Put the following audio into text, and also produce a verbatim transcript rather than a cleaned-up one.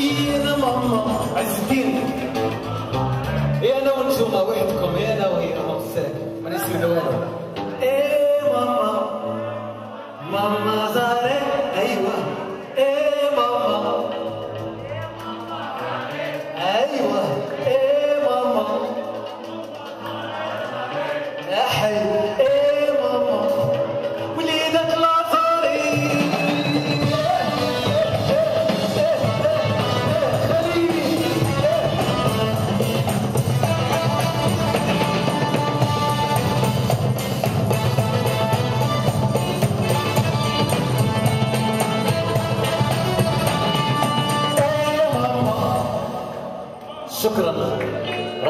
يا ماما عز الدين. يا انا وانتوما وحدكم، يا انا وهي مغساك ما نسيو والو. ايه ماما ماما زاري ايوه. ايه ماما ايوه. ايه ماما يا حي. ايه ماما وليدك لازاري. شكرا.